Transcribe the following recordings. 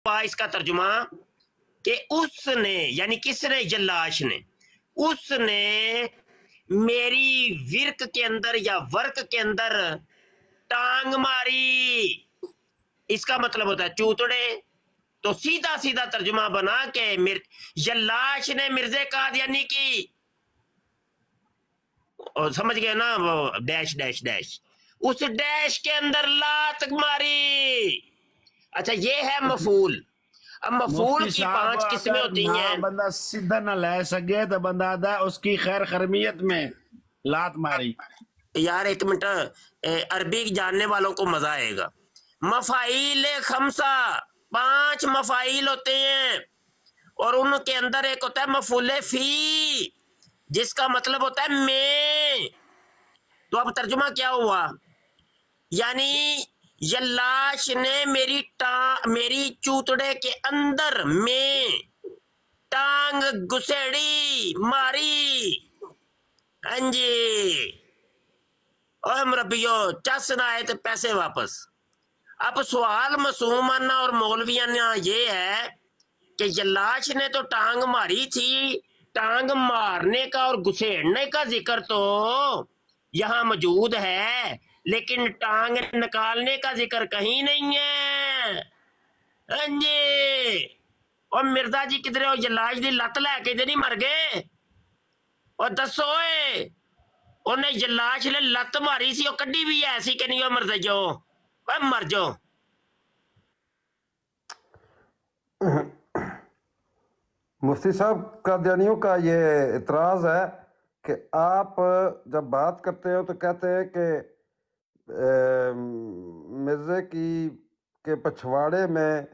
हुआ इसका तर्जुमा कि उसने यानी किसने, जल्लाश ने, उसने मेरी विरक के अंदर या वर्क के अंदर टांग मारी। इसका मतलब होता है चूतड़े। तो सीधा सीधा तर्जुमा बना के जल्लाश ने मिर्जे कादियानी की, और समझ गए ना, वो डैश डैश डैश, उस डैश के अंदर लात मारी। अच्छा ये है मफूल। अब मफूल की 5 किस्में होती हैं। बंदा सीधा ना ले सके तो बंदा आदा उसकी खैर खरमियत में लात मारी। यार एक मिनट, अरबी जानने वालों को मजा आएगा। मफाइल खमसा, 5 मफाइल होते हैं, और उनके अंदर एक होता है मफूल फी, जिसका मतलब होता है मैं। तो अब तर्जुमा क्या हुआ, यानी यल्लाश ने मेरी चूतड़े के अंदर में टांग घुसेड़ी मारी। हाँ जी, और मरबियो चस ना आए तो पैसे वापस। अब सवाल मासूमाना और मौलवियाना ये है कि यल्लाश ने तो टांग मारी थी, टांग मारने का और घुसेड़ने का जिक्र तो यहां मौजूद है, लेकिन टांग निकालने का जिक्र कहीं नहीं है। हाँ जी, और मिर्जा जी किधरे हो, जल्लाश दी लत लैके ते नहीं मर गए? और दसो उन्हें जल्लाश ने लत मारी सी, और कड्डी भी ऐसी कि नहीं, मर जाओ, मर जाओ। मुफ्ती साहब, कादियानियों का ये इतराज़ है कि आप जब बात करते हो तो कहते हैं कि मिर्जे के पछवाड़े में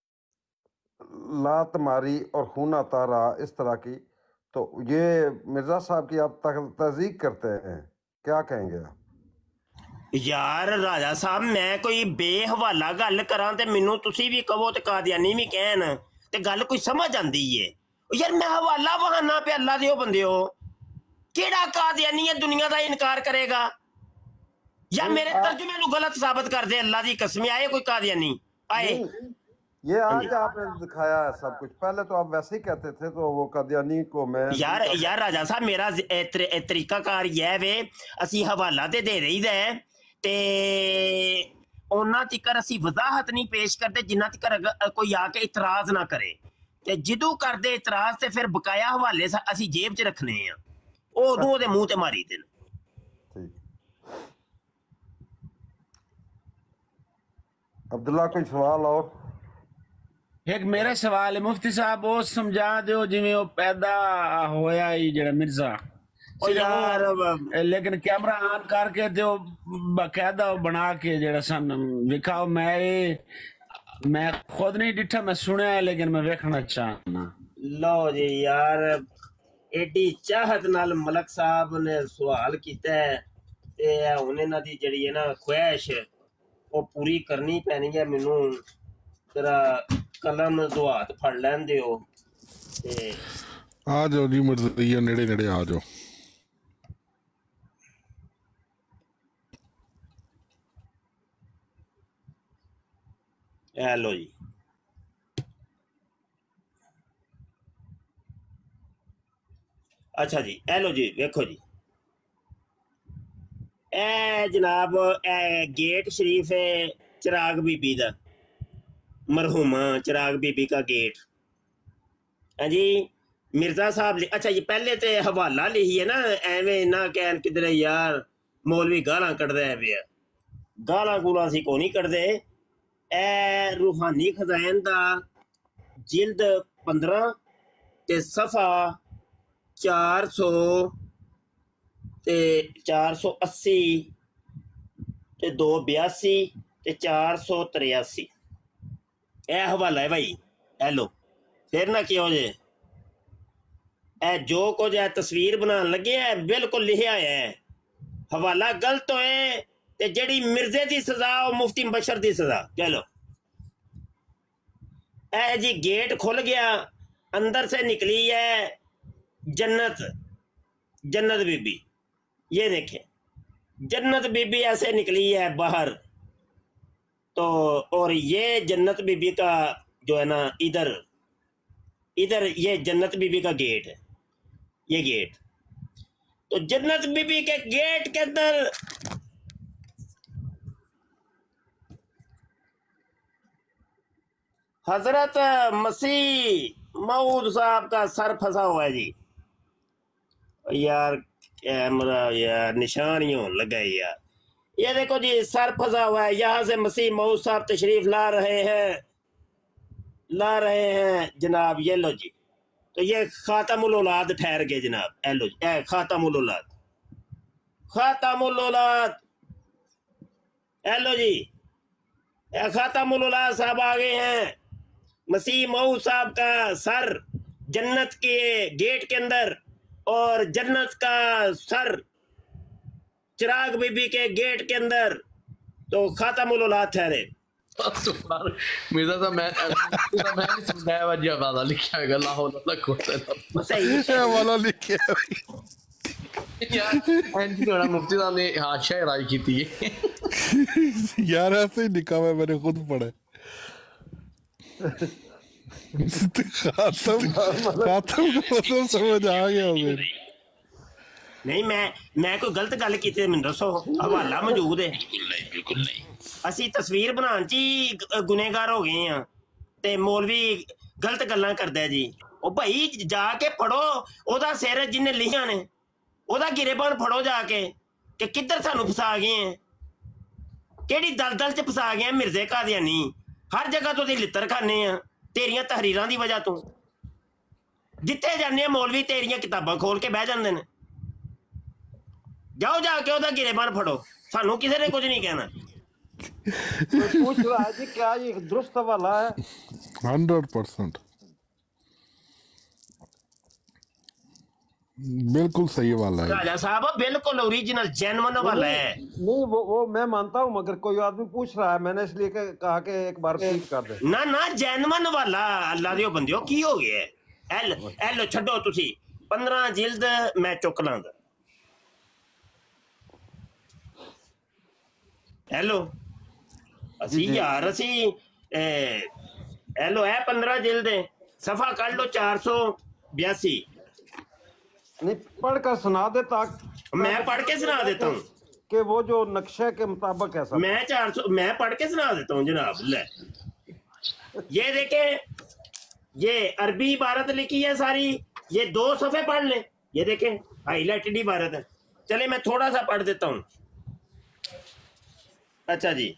लात मारी और खून आता रहा, इस तरह की। तो ये मिर्जा साहब की आप तज़दीक करते हैं, क्या कहेंगे आप? यार राजा साहब, मैं कोई बेहवाला गल करा ते मैनू तुसी भी कहो ते कादियानी भी कहन ते गल कोई समझ आंदी है? यार मैं हवाला बहाना पे अल्लाह दे बंदे हो, केड़ा कादियानी है दुनिया का इनकार करेगा? या मेरे तर्जुमे नू गलत साबित कर दे, अल्लाह दी कसम। आए कोई कादियानी आए? ये आज आपने दिखाया है सब कुछ, पहले तो आप वैसे ही कहते थे, तो वो कादियानी को मैं यार राजा साहब, मेरा तरीका कार यह वे, असी हवाला ते दे रही है ते उन्ना तिकर असी वजाहत नहीं पेश करते जिन्ना तिकर कोई आके इतराज ना करे। ते जिदू करदे इतराज ते फिर बकाया हवाले असी जेब च रखने हैं, उदों दे मुंह ते मारी देन। अब्दुल्ला, कोई सवाल और? एक मेरा सवाल है मुफ्ती साहब, वो समझा दो जिमें वो पैदा होया ही जरा मिर्जा, यार लेकिन कैमरा ऑन करके तो बाकायदा बना के जरा सन दिखाओ। मैं खुद नहीं डिठा, मैं सुना है लेकिन मैं देखना चाहना। लो जी यार, एडी चाहत नाल मलक साहब ने सवाल किया है ते हुण इन्हां दी जड़ी है ना ख्वाहिश, वो पूरी करनी पैनी है। मैनू जरा कलम दो हाथ फड़ लैन दिओ ते आ जाओ जी मर्ज़िया, नेड़े नेड़े आ जाओ। लो जी, अच्छा जी, लो जी, देखो जी, ए जनाब ए गेट शरीफ है चिराग बीबी का, मरहूमा चिराग बीबी का गेट। हाँ जी, मिर्जा साहब। अच्छा ये पहले तो हवाला लिखी है ना, एवें ना कहन किधरे यार मौलवी गालां कढ़दा है पे, गालां गूलां असीं को नहीं कढ़दे। ए रूहानी खजाइन दा जिल्द 15 ते सफ़ा 400 ते 480 ते 282 ते 483 ए हवाला है भाई। हेलो फिर ना क्यों जे ए जो कुछ है तस्वीर बनाने लगे है बिल्कुल लिखा है, हवाला गलत होए ते जड़ी मिर्जे की सजा और मुफ्ती बशर की सजा। चलो ए जी गेट खुल गया, अंदर से निकली है जन्नत, जन्नत बीबी। ये देखें जन्नत बीबी ऐसे निकली है बाहर। तो और ये जन्नत बीबी का जो है ना इधर इधर ये जन्नत बीबी का गेट है, ये गेट। तो जन्नत बीबी के गेट के अंदर हजरत मसीह मऊद साहब का सर फंसा हुआ है जी। यार कैमरा यार निशान ही होने लगा है यार। ये देखो जी सर फंसा हुआ है, यहाँ से मसीह मऊद साहब तशरीफ ला रहे हैं जनाब। ये लो जी, तो ये खातमुल औलाद ठहर गए जनाब। ए लो जी, खातमुल औलाद ए लो जी, खातमुल औलाद साहब आ गए हैं। मसीह मऊद साहब का सर जन्नत के गेट के अंदर और जन्नत का सर चिराग बीबी के गेट के अंदर। तो खातमुल औलाद ठहरे। मिर्जा साहब मैं नहीं समझाया वाजी वाला लिखा है ला हौला ला कुव्वता इल्ला सही वाला लिखे यार एंड थोड़ा मुफ्ती साहब ने हाशिया राय की थी यार, ऐसे ही लिखा हुआ है, मैंने खुद पढ़ा है। खातम को तो समझ आ गया होगा। नहीं मैं कोई गलत गल की मैनू दसो, हवाला मौजूद है। बिल्कुल नहीं ਅਸੀਂ ਤਸਵੀਰ ਬਣਾਉਣ 'ਚ ਹੀ ਗੁਨੇਗਾਰ ਹੋ ਗਏ ਆ ਤੇ ਮੌਲਵੀ ਗਲਤ ਗੱਲਾਂ ਕਰਦਾ ਜੀ। ਉਹ ਭਾਈ ਜਾ ਕੇ ਫੜੋ ਉਹਦਾ ਸਿਰ ਜਿਹਨੇ ਲਿਖਿਆ ਨੇ, ਉਹਦਾ ਗਿਰੇਬਾਨ ਫੜੋ ਜਾ ਕੇ ਕਿ ਕਿੱਧਰ ਸਾਨੂੰ ਫਸਾ ਗਏ ਆ, ਕਿਹੜੀ ਦਲਦਲ 'ਚ ਫਸਾ ਗਏ ਆ ਮਿਰਜ਼ੇ ਕਾਦੀਆਨੀ। ਹਰ ਜਗ੍ਹਾ ਤੋਂ ਤੇ ਲਿੱਤਰ ਖਾਨੇ ਆ ਤੇਰੀਆਂ ਤਹਰੀਰਾਂ ਦੀ ਵਜ੍ਹਾ ਤੋਂ। ਜਿੱਥੇ ਜਾਂਦੇ ਆ ਮੌਲਵੀ ਤੇਰੀਆਂ ਕਿਤਾਬਾਂ ਖੋਲ ਕੇ ਬਹਿ ਜਾਂਦੇ ਨੇ। ਜਾਓ ਜਾ ਕੇ ਉਹਦਾ ਗਿਰੇਬਾਨ ਫੜੋ, ਸਾਨੂੰ ਕਿਸੇ ਨੇ ਕੁਝ ਨਹੀਂ ਕਹਿਣਾ। पूछ रहा है जी क्या ये दुरुस्त वाला है? 100% बिल्कुल सही वाला है राजा साहब, बिल्कुल ओरिजिनल जेन्युइन वाला है। नहीं वो मैं मानता हूँ, मगर कोई आदमी पूछ रहा है, मैंने इसलिए कहा कि एक बार रिपीट कर दे। ना जेन्युइन वाला। अल्लाह दियो बंदियो की हो गया है। लो छड्डो तुसी 15 जिल्द मैं चुक लांगा। हेलो असी यार असी हेलो है 15 जिल्द सफा कर लो 482। नहीं पढ़कर सुना दे ताकि मैं पढ़ के सुना देता हूँ कि वो जो नक्शे के मुताबिक है सब। मैं 400 मैं पढ़ के सुना देता हूँ जनाब। ले ये देखे, ये अरबी इबारत लिखी है सारी, ये 2 सफे पढ़ लें। ये देखें हाईलाइटेड इबारत है। चले मैं थोड़ा सा पढ़ देता हूँ। अच्छा जी,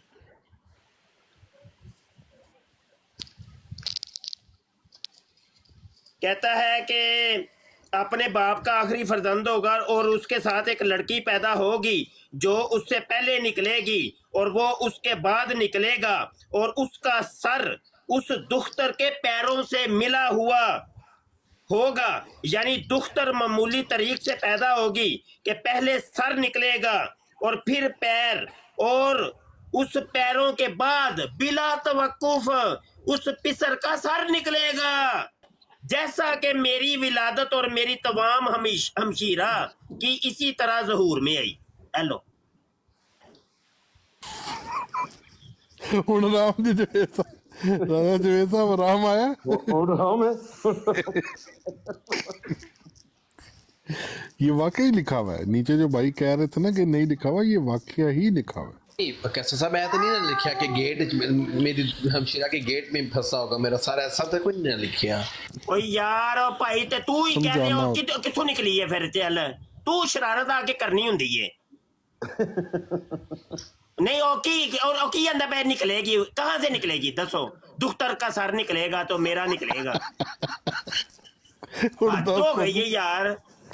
कहता है कि अपने बाप का आखिरी फर्जंद होगा और उसके साथ एक लड़की पैदा होगी जो उससे पहले निकलेगी और वो उसके बाद निकलेगा, और उसका सर उस दुख्तर के पैरों से मिला हुआ होगा। यानी दुख्तर मामूली तरीक से पैदा होगी कि पहले सर निकलेगा और फिर पैर, और उस पैरों के बाद बिला तवक्कुफ उस पिसर का सर निकलेगा, जैसा कि मेरी विलादत और मेरी तमाम हमशीरा की इसी तरह ज़हूर में आई। हेलो राम जी राजा जवेद साहब राम आया राम है। ये वाकई लिखा हुआ है नीचे। जो भाई कह रहे थे ना कि नहीं लिखा हुआ, ये वाकया ही लिखा हुआ है। कैसे साहब ऐसा नहीं ना लिखा कि गेट मेरी हमशीरा के गेट में फंसा होगा मेरा सारा, ऐसा तो कोई नहीं लिखा। ओ यार भाई ते तू ही कह रहे हो किथों निकली है फिर? चल तू शरारत आके करनी हुंदी है। नहीं ओकी अंदर पैर निकलेगी, कहाँ से निकलेगी दसो? दुख्तर का सर निकलेगा तो मेरा निकलेगा। तो गई है यार।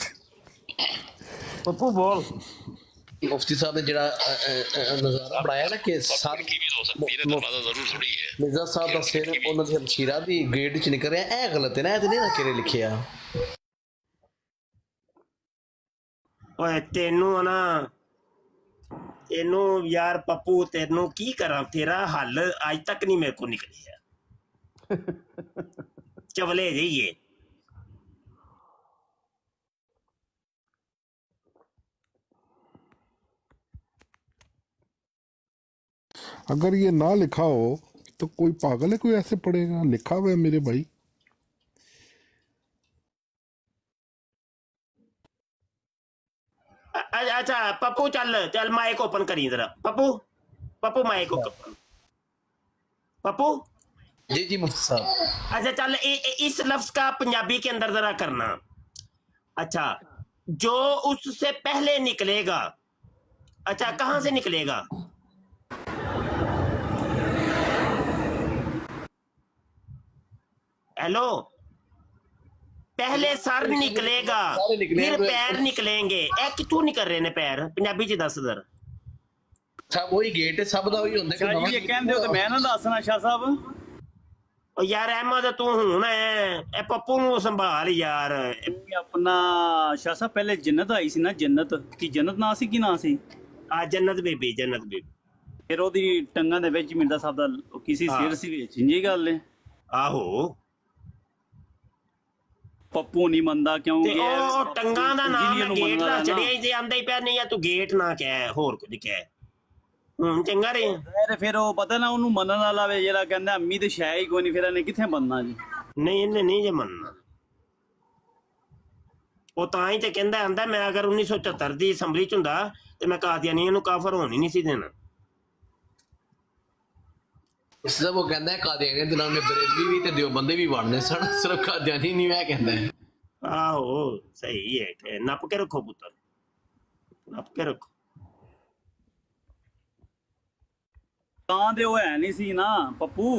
पप्पू बोल। मुफ्ती साहब ने जरा नजारा बनाया ना कि सर की भी हो सकती है, दरवाजा जरूर थोड़ी है। मिर्जा साहब दा सिर उन्हां दी हमशीरा दी गेट च निकल रहा है। गलत है ना, ऐ नहीं ना केरे लिखिया। ओए तेनू ना तेनू यार पप्पू तेनू की करा, तेरा हल आज तक नहीं मेरे को निकलिया। चवले जाइए। अगर ये ना लिखा हो तो कोई पागल है कोई ऐसे पढ़ेगा? लिखा हुआ है मेरे भाई। अच्छा पप्पू चल चल माइक ओपन करी जरा पप्पू पप्पू माइक ओपन पप्पू जी जी मुफ्ती साहब। अच्छा चल इस लफ्ज का पंजाबी के अंदर जरा करना। अच्छा जो उससे पहले निकलेगा। अच्छा कहाँ से निकलेगा? हेलो पहले सर निकलेगा फिर पैर निकलेंगे ए कितों निकल रहे ने पैर पंजाबी च दस दर अच्छा वही गेट है सब दा वही ਹੁੰਦਾ शाह जी ये कहंदे हो ते मैं ना दसना शाह साहब। ओ यार अहमद तू हुन ए पप्पू नु संभाल यार। अपना शाह साहब पहले जन्नत आई सी ना जन्नत की जन्नत ना सी की ना सी आ जन्नत बेबी फिर ओदी टंगां दे विच मिर्जा साहब दा किसी सिर सी विच इंजी गल है। आहो पप्पू नहीं मनदा क्योंकि ओ टंगां दा नाम गेट दा चढ़िया जे आंदा ही पिया नहीं या तू गेट ना कह होर कुछ कह हुन चंगा रे फिर ओ पता ना ओनू मनन वाला वे जेड़ा कहंदा अम्मी ते शै ही कोई नहीं फिर इन्हें किथे बनना जी। नहीं इन्हें नहीं जे मनना ओ तां ही ते कहंदा आंदा मैं अगर 1974 दी असैंबली च हुंदा ते मैं कादियानियां नू काफर होण ही नहीं सी देना। इसलिए वो कहता है कादियानी दिलों में बरेलवी भी ते देवबंदी भी बनने सन सिर्फ कादियानी नहीं मैं कहता है। आहो सही है नप के रखो पुत्र नप के रखो। तां ते ओ है नहीं सी ना पप्पू।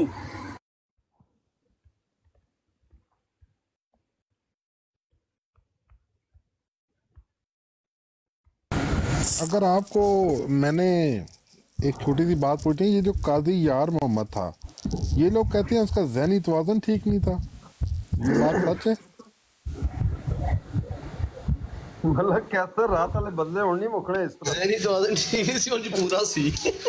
अगर आपको मैंने एक छोटी सी बात पूछी, ये जो काजी यार मोहम्मद था, ये लोग कहते हैं उसका ज़हनी तवाज़ुन ठीक नहीं था, ये बात सच है? मतलब कैसे रात वाले बंदे हुण नहीं मुकने इस तरह। ज़हनी तवाज़ुन ठीक सी उनकी पूरा सी।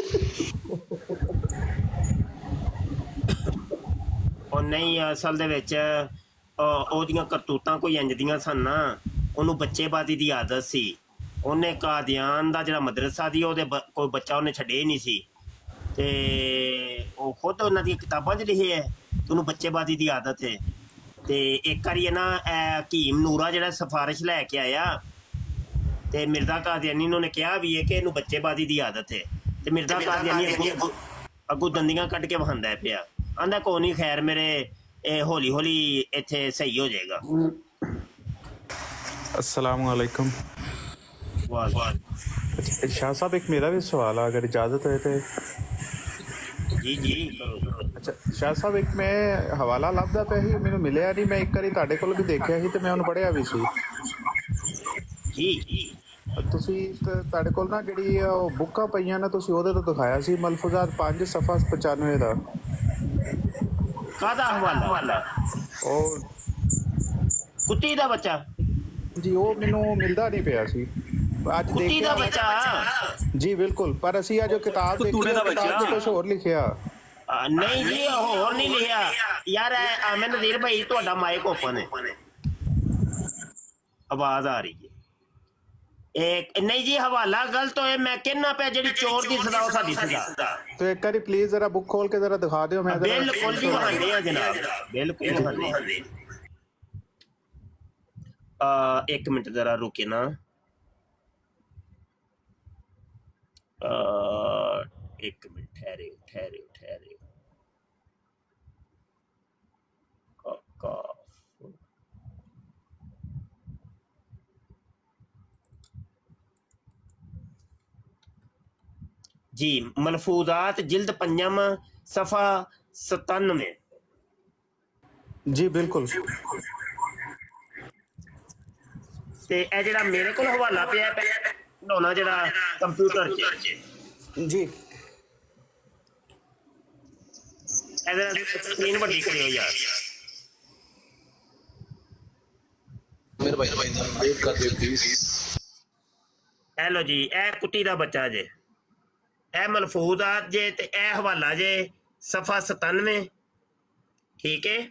और नहीं असल दे विच ओदियां करतूतां कोई इंज दियां सन ना, ओनू बच्चेबाजी दी आदत सी। उन्हें कादियान दा जिहड़ा मदरसा दी ओहदे कोई बच्चा उन्हें छड्डे ही नहीं सी ते ओ खुद उन्हां दी किताबां च लिखे है कि उन्हें बच्चेबाजी दी आदत है। ते एक बारी ना हकीम नूरा जिहड़ा सिफारिश लैके आया ते मिर्जा कादियानी ने कहा भी है कि इनू बच्चेबाजी दी आदत है। ते मिर्जा कादियानी अगू दंदियां कट के वहांदा है पिया, आंदा कोई नहीं खैर मेरे हौली हौली इत्थे सही हो जाएगा। अस्सलाम वालेकुम। शाह साहब एक मेरा भी सवाल है अगर इजाज़त है तो। जी जी अच्छा शाह साहब एक मैं हवाला लभदा पिया ही मैनूं मिलिया नहीं, मैं एक बारी तुहाडे कोल भी देखिया ही ते मैं उन्हें पढ़िया भी सी जी तुसी तुहाडे कोल ना जिहड़ी बुक्कां पईयां ने तुसी ओहदे तो दिखाया सी मलफूजात 5 सफ़ा 95 दा कादा हवाला और कुत्ती दा बच्चा जी वो मैनूं मिलदा नहीं पिया सी आज कुत्ती दा देखिया बच्चा जी बिल्कुल पर असी अज किताब देखी किताब च कुछ होर लिखिया नहीं जी होर नहीं लिखिया यार आमिर नज़ीर भाई तुहाडा माइक ओपन है आवाज आ रही है एक नहीं जी हवाला गलत होए मैं कहना पे जेडी चोर दी सदा साडी सदा तो एक बारी प्लीज जरा बुक खोल के जरा दिखा दियो मैं बिल्कुल जी वहांदे हैं जनाब बिल्कुल वहांदे एक मिनट जरा रुके ना एक मिनट ठहरे जी मलफूजात जिल्द 5 सफ़ा 97 जी बिल्कुल ते ए जेड़ा मेरे कोल हवाला पिया बनाना जेड़ा कंप्यूटर च जी स्क्रीन बड़ी करियो यार मेरे भाई वेट कर दियो प्लीज। हेलो जी ए कुत्ती दा बच्चा जे ए मलफूजात जे ते ए हवाला जे सफ़ा 97 ठीक है।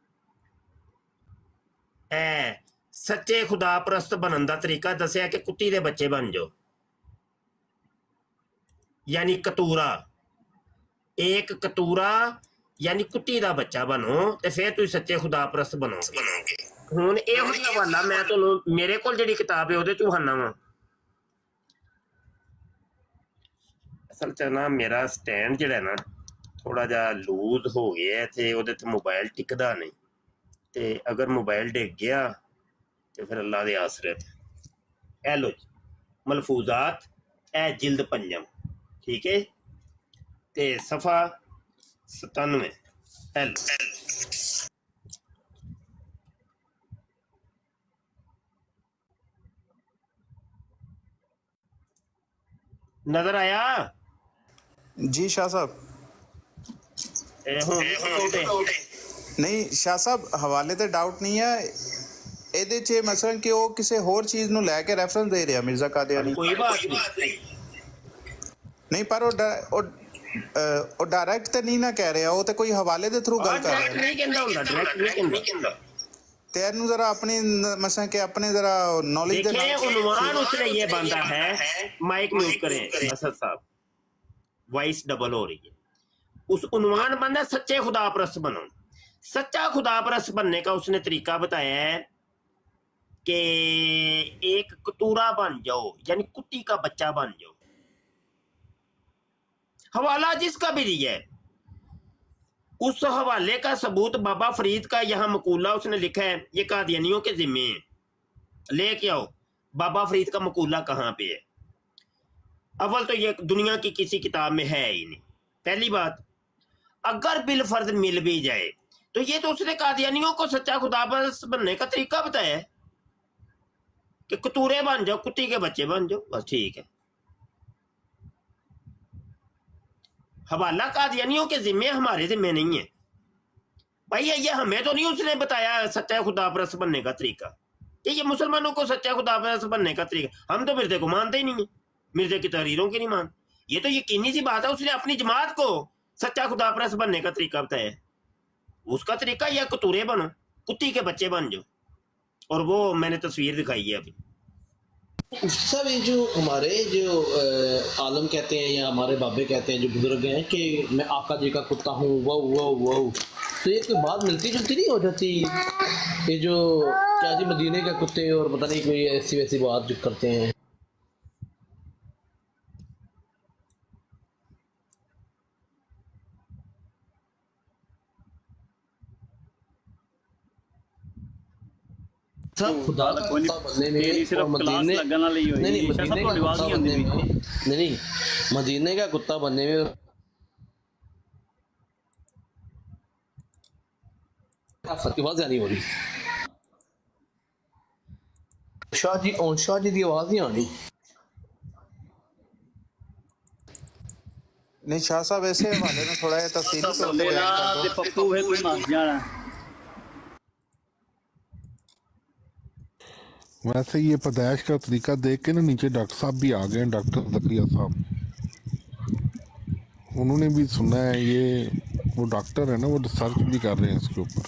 ए सच्चे खुदा परस्त बनन दा तरीका दसिया कि कुत्ती दे बच्चे बन जाओ यानी कतूरा एक कतूरा यानी कुत्ती दा बच्चा बनो ते फिर तुसीं सच्चे खुदा परस्त बनोगे। हुण इहो हवाला मैं तुहानूं मेरे कोल जिहड़ी किताब है उहदे चों हाना वा। असल च ना मेरा स्टैंड जिहड़ा ना थोड़ा जिहा लूज हो गया ते उहदे ते मोबाइल टिकदा नहीं, ते अगर मोबाइल डिग गया तो फिर अल्लाह दे आसरे ते। ए लो जी मलफूजात, ए जिल्द 5, ठीक है, ते सफ़ा 97 एल। नजर आया जी शाह साहब? नहीं शाह साहब, हवाले ते डाउट नहीं है ਇਹਦੇ 'ਚ ਮਸਲਨ ਕਿ ਉਹ ਕਿਸੇ ਹੋਰ ਚੀਜ਼ ਨੂੰ ਲੈ ਕੇ ਰੈਫਰੈਂਸ ਦੇ ਰਿਹਾ ਮਿਰਜ਼ਾ ਕਾਦੀਆਨੀ। कोई बात नहीं, ਨਹੀਂ ਪਰ ਉਹ ਡਾਇਰੈਕਟ ਤੇ ਨਹੀਂ ਨਾ ਕਹਿ ਰਿਹਾ, ਉਹ ਤੇ ਕੋਈ ਹਵਾਲੇ ਦੇ ਥਰੂ ਗੱਲ ਕਰ ਰਿਹਾ नहीं कहंदा हुंदा, डायरेक्ट नहीं कहंदा। ਤੇ ਇਹਨੂੰ ਜ਼ਰਾ ਆਪਣੀ ਮਸਲਨ ਕਿ ਆਪਣੇ ਜ਼ਰਾ नॉलेज ਦੇ देखिए उन्वान उसने ये बांधा है, माइक म्यूट करें असद साहब, वॉइस डबल हो रही है। उस उन्वान बांधा सच्चे खुदा परस्त बनो। सच्चा खुदा परस्त बनने का उसने तरीका बताया है कि एक कतूरा बन जाओ, यानी कुत्ती का बच्चा बन जाओ। हवाला जिसका भी दिया है उस हवाले का सबूत बाबा फरीद का यहाँ मकूला उसने लिखा है, ये कादियानियों के जिम्मे है, लेके आओ। बाबा फरीद का मकूला कहाँ पे है? अव्वल तो ये दुनिया की किसी किताब में है ही नहीं। पहली बात, अगर बिल फर्ज मिल भी जाए तो ये तो उसने कादियानियों को सच्चा खुदा बनने का तरीका बताया है कि कतूरे बन जाओ, कुत्ती के बच्चे बन जाओ, बस ठीक है। हवाला कादियानियों के जिम्मे, हमारे जिम्मे नहीं है भाई। ये हमें तो नहीं उसने बताया सच्चा खुदा परस्त बनने का तरीका, ये मुसलमानों को सच्चा खुदा परस्त बनने का तरीका। हम तो मिर्जे को मानते ही नहीं है, मिर्जे की तहरीरों की नहीं मान। ये तो यकीनी सी बात है, उसने अपनी जमात को सच्चा खुदा परस्त बनने का तरीका बताया। उसका तरीका यह कतूरे बनो, कुत्ती के बच्चे बन जाओ, और वो मैंने तस्वीर दिखाई है अभी। सब ये जो हमारे जो आलम कहते हैं या हमारे बाबे कहते हैं, जो बुजुर्ग हैं कि मैं आका जी का कुत्ता हूँ, वो तो ये कोई बात मिलती जुलती नहीं हो जाती? ये जो क्या जी मदीने के कुत्ते और पता नहीं कोई ऐसी वैसी बात जो करते हैं। खुदा का कुत्ता बनने में और मदीने नहीं मदीने का कुत्ता बनने में आवाज नहीं हो रही। शाह जी की आवाज नहीं आनी। नहीं शाह साहब ऐसे हवाले में थोड़ा तफसीली तौर पे बयान कर दो। पप्पू है कोई मार जाना। वैसे ये पैदाइश का तरीका देख के ना नीचे डॉक्टर साहब भी आ गए, डॉक्टर जकिया साहब, उन्होंने भी सुना है। ये वो डॉक्टर है ना, वो रिसर्च भी कर रहे हैं इसके ऊपर।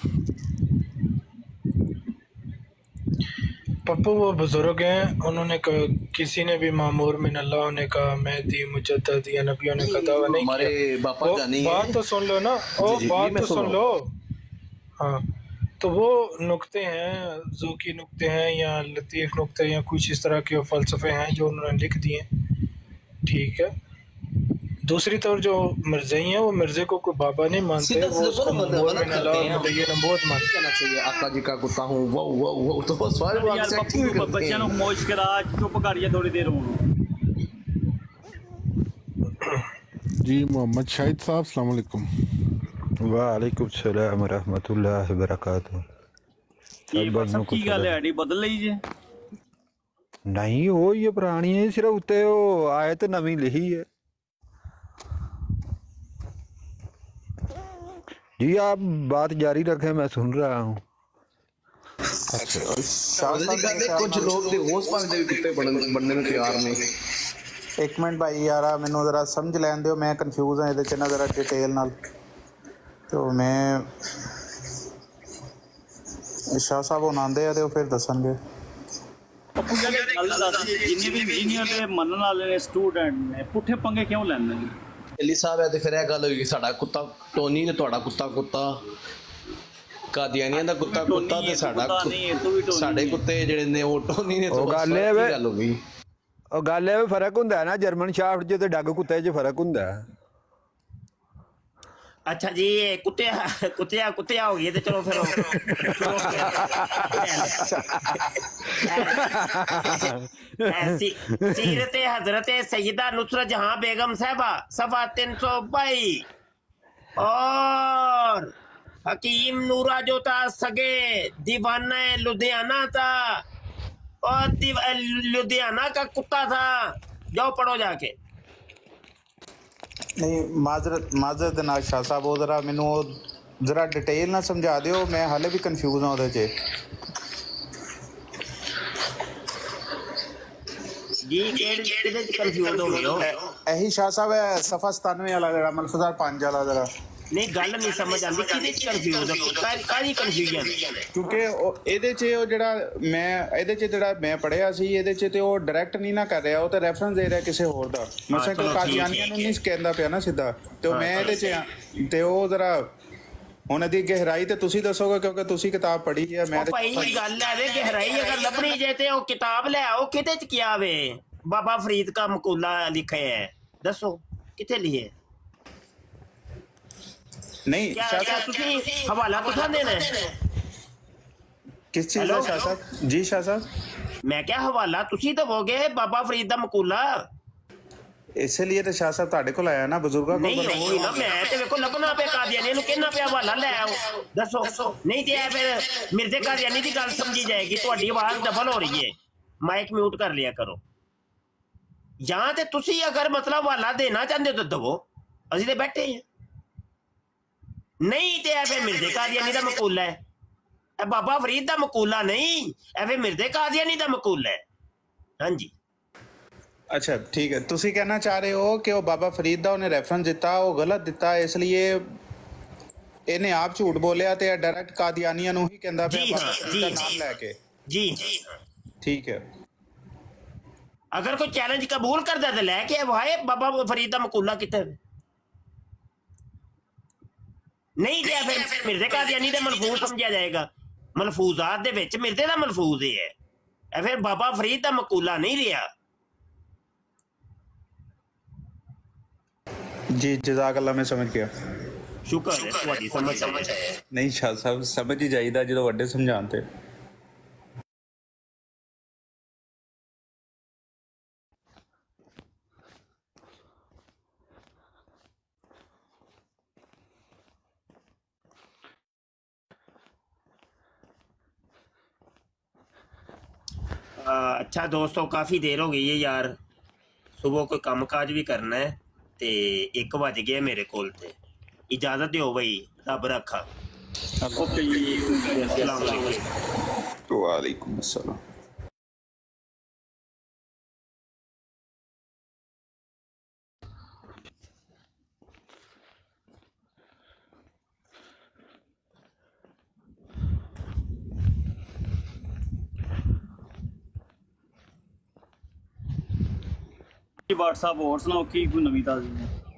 पप्पू वो बुजुर्ग हैं, उन्होंने किसी ने भी मामूर मिन अल्लाह ने कहा मेहदी मुजद्दद या नबियों ने का दावा नहीं किया। बात तो सुन लो ना, बात तो सुन लो। हाँ तो वो नुक्ते हैं, ज़ोकी नुक्ते हैं या लतीफ़ नुक्ते या कुछ इस तरह के फ़लसफ़े हैं जो उन्होंने लिख दिए, ठीक है। दूसरी तरफ जो मिर्ज़ई हैं वो मिर्ज़े को कोई बाबा नहीं मानते, वो उसको नबूवत मानते चाहिए। आका जी का कुत्ता हूँ वो तो सवाल बच्चों को मौज करा चुप करिए थोड़ी देर। जी मोहम्मद शाहिद साहब अस्सलाम वालेकुम। वालेकुम सलाम रहमतुल्लाह बरकातहू। ये सब की गल है आईडी बदल ली जे? नहीं वो ये पुरानी है, सिर्फ उत्ते वो आयत नवी लिखी है जी। आप बात जारी रखें, मैं सुन रहा हूँ। कुछ लोग कुत्ते बनने में तैयार नहीं। एक मिनट भाई यार मैनू जरा समझ लैन दो, मैं कन्फ्यूज हाँ ये ना जरा डिटेल नाल। तो मैं शाह साहब हुण आंदे आ ते फिर दसणगे। पप्पू जी गल दस, जिन्ने भी इंजीनियर ते मनन वाले स्टूडेंट ने पुठे पंगे क्यों लैंदे ने? ਅਲੀ ਸਾਹਿਬ ਹੈ ਤੇ ਫਿਰ ਇਹ ਗੱਲ ਹੋਈ ਸਾਡਾ ਕੁੱਤਾ ਟੋਨੀ ਤੇ ਤੁਹਾਡਾ ਕੁੱਤਾ ਕਾਦੀਆਨੀਆਂ ਦਾ ਕੁੱਤਾ ਤੇ ਸਾਡੇ ਕੁੱਤੇ ਜਿਹੜੇ ਨੇ ਉਹ ਟੋਨੀ ਨੇ। ਉਹ ਗੱਲ ਇਹ ਵੇ, ਗੱਲ ਹੋ ਗਈ। ਉਹ ਗੱਲ ਇਹ ਫਰਕ ਹੁੰਦਾ ਨਾ ਜਰਮਨ ਸ਼ਾਫਟ 'ਚ ਤੇ ਡੱਗ ਕੁੱਤੇ 'ਚ ਫਰਕ ਹੁੰਦਾ। अच्छा जी कुत्तिया हो गई तो चलो फिर सीरत हजरत सैयदा नुसरत जहां बेगम साहबा सफा 322 और हकीम नूरा जो था सगे दीवाना लुधियाना था और लुधियाना का कुत्ता था। जाओ पढ़ो जाके। नहीं माजरत नाज शाह साहब वो जरा मैनू जरा डिटेल ना समझा दियो, मैं हाले भी कंफ्यूज हाँ उहदे यही शाह साहब है सफा 97 वाला जरा मलफजार 5 वाला जरा नहीं गल नहीं समझ आती किदे कंफ्यूज कादी कंफ्यूजन क्योंकि ਇਹਦੇ 'ਚ ਉਹ ਜਿਹੜਾ ਮੈਂ ਪੜਿਆ ਸੀ ਇਹਦੇ 'ਚ ਤੇ ਉਹ ਡਾਇਰੈਕਟ ਨਹੀਂ ਨਾ ਕਰ ਰਿਹਾ, ਉਹ ਤਾਂ ਰੈਫਰੈਂਸ ਦੇ ਰਿਹਾ ਕਿਸੇ ਹੋਰ ਦਾ। ਮਸਾ ਕੋਈ ਕਾਦੀਆਨੀਆਂ ਨੂੰ ਨਹੀਂ ਕਹਿੰਦਾ ਪਿਆ ਨਾ ਸਿੱਧਾ, ਤੇ ਮੈਂ ਇਹਦੇ 'ਚ ਤੇ ਉਹ ਜ਼ਰਾ ਹੁਣ ਇਹਦੀ ਗਹਿਰਾਈ ਤੇ ਤੁਸੀਂ ਦੱਸੋਗੇ ਕਿਉਂਕਿ ਤੁਸੀਂ ਕਿਤਾਬ ਪੜ੍ਹੀ ਹੈ। ਮੈਂ ਭਾਈ ਗੱਲ ਹੈ ਵੇ ਗਹਿਰਾਈ ਅਗਰ ਲੱਭਣੀ ਜੇ ਤੇ ਉਹ ਕਿਤਾਬ ਲੈ ਆਓ। ਕਿਤੇ 'ਚ ਕਿਹਾ ਵੇ ਬਾਬਾ ਫਰੀਦ का मकूला लिखे है, दसो किथे लिखे? नहीं हवाला तुसा देना है किस चीज का शाह साहब? जी शाह साहब मैं क्या हवाला तुसी दवोगे बाबा फरीद दा मकूला? इसलिए तो शाह साहब ਤੁਹਾਡੇ ਕੋਲ ਆਇਆ ਨਾ ਬਜ਼ੁਰਗਾ ਕੋਲ। नहीं नहीं ना मैं ते ਵੇਖੋ ਲੱਭਣਾ ਪਿਆ ਕਾਦੀਆਨੀ ਨੂੰ ਕਹਿਣਾ ਪਿਆ ਹਵਾਲਾ ਲੈ ਆਓ ਦੱਸੋ। ਨਹੀਂ ਤੇ ਫਿਰ ਮਿਰਜ਼ੇ ਕਾਦੀਆਨੀ ਦੀ ਗੱਲ ਸਮਝੀ ਜਾਏਗੀ। ਤੁਹਾਡੀ ਆਵਾਜ਼ ਡਬਲ ਹੋ ਰਹੀ ਹੈ, ਮਾਈਕ ਮਿਊਟ ਕਰ ਲਿਆ ਕਰੋ। ਜਾਂ ਤੇ ਤੁਸੀਂ ਅਗਰ ਮਤਲਬ ਹਵਾਲਾ ਦੇਣਾ ਚਾਹੁੰਦੇ ਤਾਂ ਦਵੋ, ਅਸੀਂ ਤੇ ਬੈਠੇ ਹਾਂ। नहीं तो फिर मिर्जे कादियानी का मकूला है, बाबा फरीद का मकूला नहीं, फिर मिर्जे कादियानी का मकूला है। हाँ जी अच्छा ठीक है, तुसी कहना चाह रहे हो कि वो बाबा फरीद का उन्हें रेफरेंस दिता वो गलत दिता, इसलिए इन्हें आप झूठ बोलिया ते डायरेक्ट कादियानियां नूं ही कहंदा पिया नाम लेके। जी ठीक है, अगर कोई चैलेंज कबूल करदा ते लेके वाहे बाबा फरीद का मकूला किथे नहीं ते फिर मिर्जे कादियानी दे मलफूज समझा जाएगा। मलफूजात दे विच मिर्जे दा मलफूज है, फिर बाबा फरीद दा मकूला नहीं रहा। जी जज़ाक अल्लाह, मैं समझ गया। शुक्र है तुहाडी समझ आए। नहीं शाह साहब समझ ही जाईदा जो वड्डे समझाते। अच्छा दोस्तों काफ़ी देर हो गई है यार, सुबह कोई काम काज भी करना है ते 1 बज गया मेरे कोल ते इजाज़त दो भाई, रब रखा। वालेकुम अस्सलाम। व्हाट्सएप और सुनाओ की कोई नवी ताज़ी?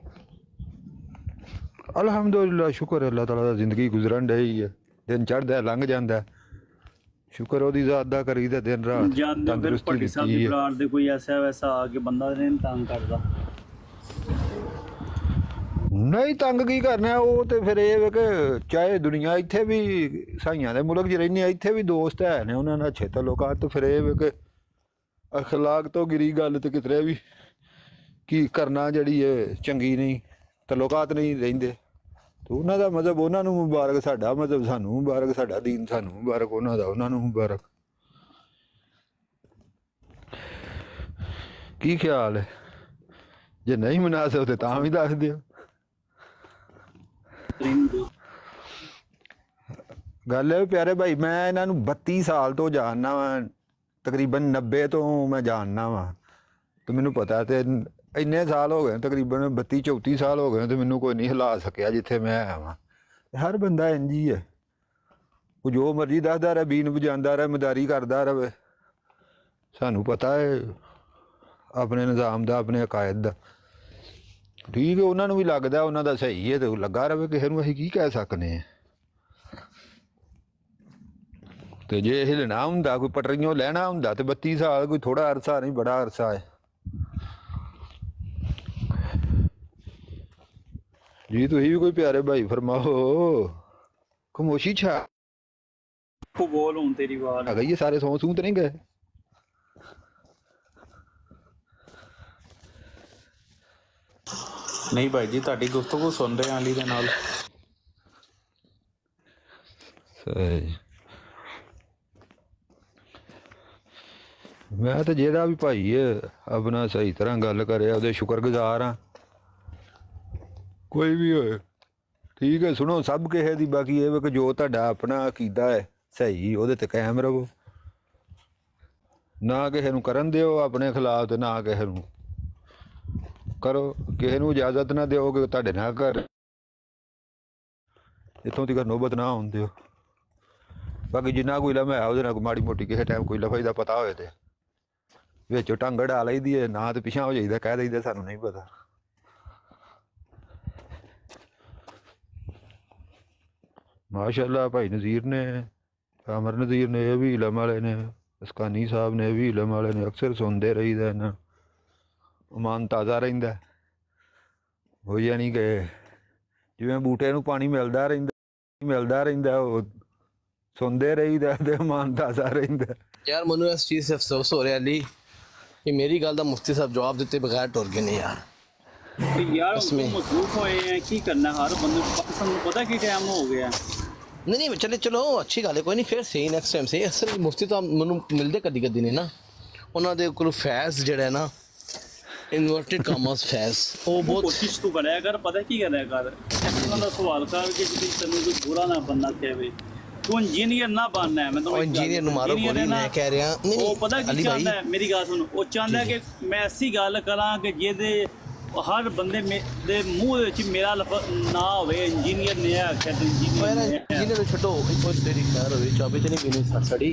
अल्हम्दुलिल्लाह शुक्र है अल्लाह ताला दा, जिंदगी गुजरन डई है, दिन चढ़दा लंघ जांदा, शुक्र ओदी ज़ात दा करीदा दिन रात तंदुरुस्ती दित्ती है। प्लाट दे कोई ऐसा वैसा आके बंदा नहीं तंग करदा? नहीं तंग की करना, वो तो फिर ये वे कि चाहे दुनिया इत्थे भी साइयां दे मुल्क च रहिंदे इत्थे भी दोस्त है ने उन्हां नाल अच्छे ताल्लुकात, तो फिर ये वे कि अखलाक तो गिरी गल ते कितरे भी की करना जड़ी है चंगी नहीं, तल्लुकात नहीं रहिंदे, तो उन्हां दा मजहब उन्हां नूं मुबारक, साडा मजहब सानूं मुबारक, साडा दीन सानूं मुबारक, उन्हां दा उन्हां नूं मुबारक। की ख्याल है? जे नहीं मुनासिब ते तां भी दस दिओ। गल है प्यारे भाई, मैं इन्हां नूं 32 साल तो जानना वा, तकरीबन 90 तो मैं जानना वा, तो मैनूं पता ते इन्ने साल हो गए, तकरीबन 32-34 साल हो गए, तो मैनू कोई नहीं हिला सकिया जिथे मैं आया वहाँ। हर बंदा इंज ही है, वो जो मर्जी दसदा रहे, बीन बजांदा रहे, मदारी करदा रहे, सानू पता है अपने निज़ाम दा, अपने अकायद दा। ਠੀਕ ਹੈ, ਉਹਨਾਂ ਨੂੰ ਵੀ ਲੱਗਦਾ ਉਹਨਾਂ ਦਾ ਸਹੀ ਹੈ ਤੇ ਉਹ ਲੱਗਾ ਰਵੇ, ਕਿਸੇ ਨੂੰ ਅਸੀਂ ਕੀ ਕਹਿ ਸਕਨੇ ਆ। ਤੇ ਜੇ ਇਹ ਲੈਣਾ ਹੁੰਦਾ, ਕੋਈ ਪਟਰੀਆਂ ਲੈਣਾ ਹੁੰਦਾ ਤੇ 32 ਸਾਲ ਕੋਈ ਥੋੜਾ ਅਰਸਾ ਨਹੀਂ, ਬੜਾ ਅਰਸਾ ਹੈ ਜੀ। ਤੁਸੀਂ ਵੀ ਕੋਈ ਪਿਆਰੇ ਭਾਈ ਫਰਮਾਓ। ਖਾਮੋਸ਼ੀ ਛਾ ਬੋਲ ਹੁਣ ਤੇਰੀ ਆਵਾਜ਼ ਆ ਗਈ ਹੈ, ਸਾਰੇ ਸੌਂ ਸੂੰ ਤੇ ਨਹੀਂ ਗਏ। ਨਹੀਂ ਭਾਈ ਜੀ, ਤੁਹਾਡੀ ਗੁਫ਼ਤਗੂ ਸੁਣ ਰਹੇ ਹਾਂ ਅਲੀ ਦੇ ਨਾਲ। ਮੈਂ ਤਾਂ ਜਿਹੜਾ ਵੀ ਭਾਈ ਆਪਣਾ ਸਹੀ ਤਰ੍ਹਾਂ ਗੱਲ ਕਰੇ ਉਹਦੇ ਸ਼ੁਕਰਗੁਜ਼ਾਰ ਹਾਂ, ਕੋਈ ਵੀ ਹੋਏ ਠੀਕ ਹੈ। ਸੁਣੋ ਸਭ ਕਿਸੇ ਦੀ, ਬਾਕੀ ਇਹ ਕਿ ਜੋ ਤੁਹਾਡਾ ਆਪਣਾ ਅਕੀਦਾ ਹੈ ਸਹੀ, ਉਹਦੇ ਤੇ ਕਾਇਮ ਰਹੋ, ਨਾ ਕਿਸੇ ਨੂੰ ਕਰਨ ਦਿਓ ਆਪਣੇ ਖਿਲਾਫ ਤੇ ਨਾ ਕਿਸੇ ਨੂੰ ਕਰੋ, ਕਿਸੇ ਨੂੰ ਇਜਾਜ਼ਤ ਨਾ ਦਿਓ ਕਿ ਤੁਹਾਡੇ ਨਾਲ ਕਰ ਇੱਥੋਂ ਤੱਕ ਨੋਬਤ ਨਾ ਆਉਣ ਦਿਓ। ਬਾਕੀ ਜਿੰਨਾ ਕੋਈ ਲਮਾ ਹੈ ਉਹਦੇ ਨਾਲ ਮਾੜੀ ਮੋਟੀ ਕਿਸੇ ਟਾਈਮ ਕੋਈ ਲਫਜ਼ ਦਾ ਪਤਾ ਹੋਏ ਤੇ ਵਿੱਚ ਢੰਗ ਢਾ ਲਈਦੀ ਹੈ, ਨਾ ਤੇ ਪਿਛਾਂ ਹੋ ਜਾਈਦਾ, ਕਹਿ ਦਈਦਾ ਸਾਨੂੰ ਨਹੀਂ ਪਤਾ। ਮਾਸ਼ਾਅੱਲਾ ਭਾਈ ਨਜ਼ੀਰ ਨੇ, ਅਮਰ ਨਜ਼ੀਰ ਨੇ, ਇਹ ਵੀ ਇਲਮ ਵਾਲੇ ਨੇ, ਅਸਕਾਨੀ ਸਾਹਿਬ ਨੇ, ਇਹ ਵੀ ਇਲਮ ਵਾਲੇ ਨੇ। ਅਕਸਰ ਸੁਣਦੇ ਰਹੀਦਾ ਇਹਨਾਂ, ਮਨ ਤਾਜ਼ਾ ਰਹਿੰਦਾ ਹੋ, ਜਾਣੀ ਕਿ ਜਿਵੇਂ ਬੂਟੇ ਨੂੰ ਪਾਣੀ ਮਿਲਦਾ ਰਹਿੰਦਾ ਉਹ ਸੁਣਦੇ ਰਹੀਦਾ ਤੇ ਮਨ ਤਾਜ਼ਾ ਰਹਿੰਦਾ। ਯਾਰ ਮੈਨੂੰ ਇਸ ਚੀਜ਼ ਸੇ ਅਫਸੋਸ ਹੋ ਰਿਹਾ ਅਲੀ ਕਿ ਮੇਰੀ ਗੱਲ ਦਾ ਮੁਫਤੀ ਸਾਹਿਬ ਜਵਾਬ ਦਿੱਤੇ ਬਗੈਰ ਟੁਰ ਗਏ ਨੇ ਯਾਰ। यार मसरूफ होए हैं, की करना हर बंदे को पता कि टाइम हो गया। नहीं चलो अच्छी गल है, कोई नहीं, फिर सही नैक्सट टाइम सही। असल मुफ्ती तो मैनू मिलते कदी ने ना, उन्होंने कोल फैज़ जिहड़ा है ना, इन्वर्टेड कामास फैज़, वो बहुत कोशिश तू करें कर, पता की करें कर उन्होंने सवाल कर कि तेन कोई बुरा ना बनना चाहिए, तू इंजीनियर ना बनना है। मैं तो इंजीनियर मारो गोली, मैं कह रहा वो पता की चाहता है, मेरी गल सुन, वो चाहता है कि मैं ऐसी गल करा कि जे हर बंदे दे मूँह विच मेरा लफ्ज़ ना होवे इंजीनियर ने आख्या ते इंजीनियर छड्डो, कोई तेरी खैर होवे, चाबी ते नहीं पीनी सड़ी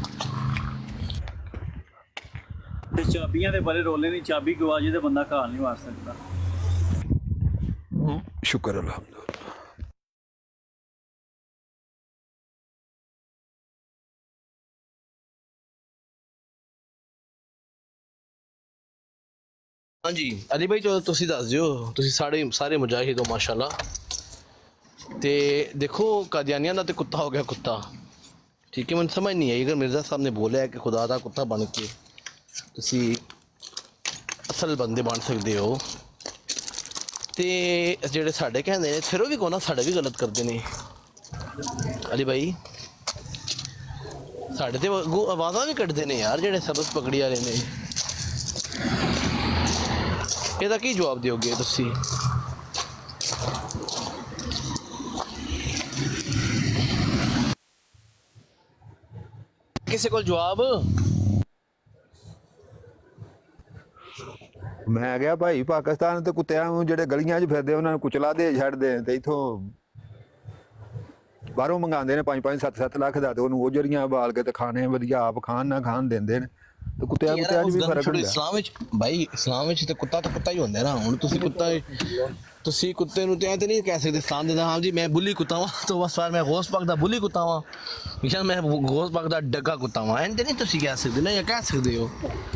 ते चाबियां दे बड़े रोले नहीं, चाबी गवा जे ते बंदा घर नहीं वार सकदा। शुक्र अल्हम्दुलिल्लाह। हाँ जी अली भाई, जो तुसी दस दियो, तुसी सारे मुजाहिद हो माशाल्लाह। ते देखो कादियानियां दा ते कुत्ता हो गया कुत्ता, ठीक है। मैंने समझ नहीं आई, अगर मिर्ज़ा साहब ने बोला है कि खुदा दा कुत्ता बन के तुसी असल बंदे बन सकते हो, ते जेड़े साडे कहंदे ने फिर भी कोना साडे भी गलत करते ने अली भाई, साडे ते आवाज़ां भी कटदे ने यार जेड़े सबक पकड़ी वाले ने। ਇਹਦਾ ਕੀ ਜਵਾਬ ਦਿਓਗੇ ਤੁਸੀਂ? ਕਿਸੇ ਕੋਲ ਜਵਾਬ? ਮੈਂ ਗਿਆ ਭਾਈ ਪਾਕਿਸਤਾਨ ਤੇ ਕੁੱਤਿਆਂ ਨੂੰ ਜਿਹੜੇ ਗਲੀਆਂ 'ਚ ਫਿਰਦੇ ਉਹਨਾਂ ਨੂੰ ਕੁਚਲਾ ਦੇ ਛੱਡਦੇ ਤੇ ਇਥੋਂ ਬਾਹਰੋਂ ਮੰਗਾਉਂਦੇ ਨੇ 5-5 7-7 ਲੱਖ ਦਾ, ਤੇ ਉਹਨੂੰ ਉਜਰੀਆਂ ਬਾਲ ਕੇ ਤੇ ਖਾਣੇ ਵਧੀਆ ਆਪ ਖਾਣ ਨਾ ਖਾਣ ਦਿੰਦੇ ਨੇ। ਤੇ ਕੁੱਤਿਆਂ ਵੀ ਫਰਕ ਹੁੰਦਾ ਇਸਲਾਮ ਵਿੱਚ ਭਾਈ, ਇਸਲਾਮ ਵਿੱਚ ਤੇ ਕੁੱਤਾ ਤਾਂ ਕੁੱਤਾ ਹੀ ਹੁੰਦਾ ਨਾ। ਹੁਣ ਤੁਸੀਂ ਕੁੱਤੇ ਨੂੰ ਤੇ ਐ ਤੇ ਨਹੀਂ ਕਹਿ ਸਕਦੇ ਇਸਲਾਮ ਦੇ ਹਾਂ ਜੀ ਮੈਂ ਬੁੱਲੀ ਕੁੱਤਾ ਵਾਂ ਤਾਂ ਬਸ ਮੈਂ ਗੌਸ ਪਾਕ ਦਾ ਬੁੱਲੀ ਕੁੱਤਾ ਵਾਂ ਜਾਂ ਮੈਂ ਗੌਸ ਪਾਕ ਦਾ ਡੱਗਾ ਕੁੱਤਾ ਵਾਂ, ਐਂ ਤੇ ਨਹੀਂ ਤੁਸੀਂ ਕਹਿ ਸਕਦੇ ਨਾ, ਜਾਂ ਕਹਿ ਸਕਦੇ ਹੋ?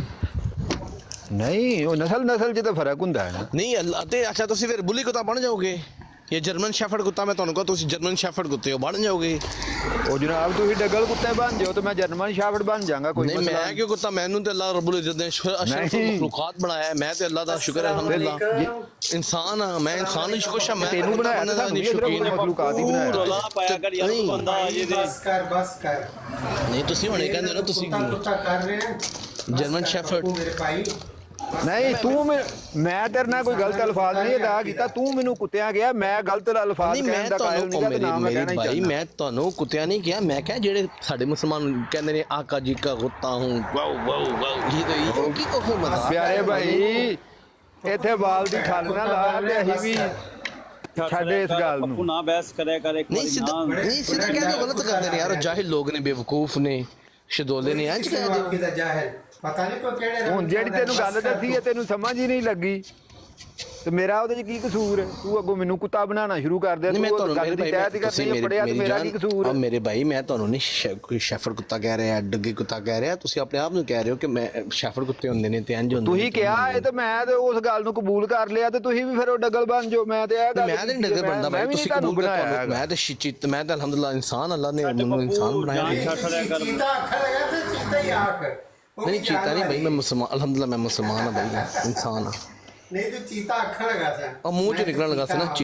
ਨਹੀਂ, ਉਹ ਨਸਲ 'ਚ ਤਾਂ ਫਰਕ ਹੁੰਦਾ ਹੈ ਨਾ। ਨਹੀਂ ਤੇ ਅੱਛਾ ਤੁਸੀਂ ਫਿਰ ਬੁੱਲੀ ਕੁੱਤਾ ਬਣ ਜਾਓਗੇ, ये जर्मन शेफर्ड कुत्ता मैं तुहानू कहो तुसीं जर्मन शेफर्ड कुत्ते हो बन जाओगे। ओ जनाब तुसीं डगल कुत्ते बन जाओ तो मैं जर्मन शेफर्ड बन जाऊंगा, कोई नहीं मैं क्यों कुत्ता, मैनू ते अल्लाह रब्बुल इज्जत ने अशरफ मखलूकात बनाया है, मैं ते अल्लाह दा शुक्र है अल्हम्दुलिल्लाह इंसान हां, मैं इंसान ही खुश हां, मैं तेनू बनाया ना नहीं शौकीन मखलूकात ही बनाया। रोला पाया कर यार बंदा ये बस कर नहीं तुसीं हुणे कहंदे ना तुसीं कुत्ता कर रहे हैं जर्मन शेफर्ड मेरे भाई नहीं तू मैं तेरे नाल कोई गलत अल्फाज नहीं अदा कीता, तू मैनू कुत्तियां गया, मैं गलत अल्फाज कहण दा कायल नहीं गा, नाम मैं कहना ही भाई मैं तुहानू कुत्तियां नहीं किया, मैं कहा जेड़े साडे मुसलमान कहंदे ने आका जी का कुत्ता हूं वाओ वाओ वाओ ये तो की को मजाक प्यारे भाई इथे बाल दी खाल ना ला ले अही भी छाड़े इस गल नू ना बहस करे कर एक नहीं सीधा कह दो गलत करदे ने यार, जाहिल लोग ने बेवकूफ ने शदोले ने इंज कह दो पता नहीं को केड़े हुन जेड़ी तेनू गल दसी है तेनू समझ ही नहीं लगी। ਤੇ ਮੇਰਾ ਉਹਦੇ 'ਚ ਕੀ ਕਸੂਰ ਹੈ? ਤੂੰ ਅੱਗੋਂ ਮੈਨੂੰ ਕੁੱਤਾ ਬਣਾਉਣਾ ਸ਼ੁਰੂ ਕਰ ਦਿਆ। ਮੈਂ ਤੁਹਾਨੂੰ ਗੱਲ ਦੀ ਤਹਿ ਕਰਨੀ ਪੜਿਆ ਤੇ ਮੇਰਾ ਕੀ ਕਸੂਰ ਹੈ? ਮੇਰੇ ਭਾਈ ਮੈਂ ਤੁਹਾਨੂੰ ਨਹੀਂ ਕੋਈ ਸ਼ੈਫਰਡ ਕੁੱਤਾ ਕਹਿ ਰਿਹਾ, ਡੱਗੇ ਕੁੱਤਾ ਕਹਿ ਰਿਹਾ, ਤੁਸੀਂ ਆਪਣੇ ਆਪ ਨੂੰ ਕਹਿ ਰਹੇ ਹੋ ਕਿ ਮੈਂ ਸ਼ੈਫਰਡ ਕੁੱਤੇ ਹੁੰਦੇ ਨੇ ਤੇ ਇੰਜ ਹੁੰਦੇ। ਤੁਸੀਂ ਕਿਹਾ ਇਹ ਤੇ ਮੈਂ ਤੇ ਉਸ ਗੱਲ ਨੂੰ ਕਬੂਲ ਕਰ ਲਿਆ ਤੇ ਤੁਸੀਂ ਵੀ ਫਿਰ ਉਹ ਡੱਗਲ ਬਣ ਜਾਓ। ਮੈਂ ਤੇ ਇਹ ਗੱਲ ਮੈਂ ਤੇ ਡੱਗਲ ਬਣਦਾ ਭਾਈ, ਤੁਸੀਂ ਕਬੂਲ ਬਣਾਇਆ। ਮੈਂ ਤੇ ਚੀਤਾ, ਮੈਂ ਤਾਂ ਅਲਹਮਦੁਲਿਲਾ ਇਨਸਾਨ, ਅੱਲਾਹ ਨੇ ਮੈਨੂੰ ਇਨਸਾਨ ਬਣਾਇਆ। नहीं चीता नहीं भाई, मैं मुसलमान, अल्हम्दुलिल्लाह मैं मुसलमान हाँ भाई, इंसान हाँ। नहीं तो चीता अखा लगा था और मुंह च निकलने लगा था ना।